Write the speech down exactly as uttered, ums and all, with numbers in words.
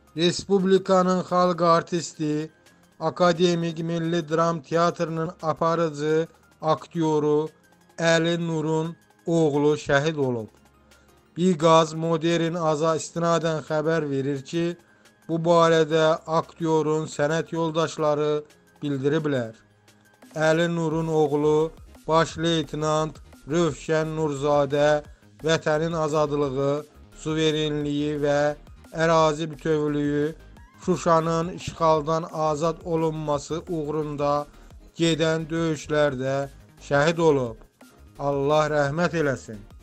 Respublikanın xalq artisti, Akademik Milli Dram Teatrının aparıcı aktyoru Əli Nurun oğlu şəhid olub. Biqaz Modern Aza istinadən xəbər verir ki, bu barədə aktyorun sənət yoldaşları bildiriblər. Əli Nurun oğlu Baş Leytenant Rövşən Nurzadə vətənin azadlığı, suverenliyi və ərazi bütövlüyü, Şuşanın işğaldan azad olunması uğrunda gedən döyüşlərdə şəhid olub. Allah rəhmət eləsin.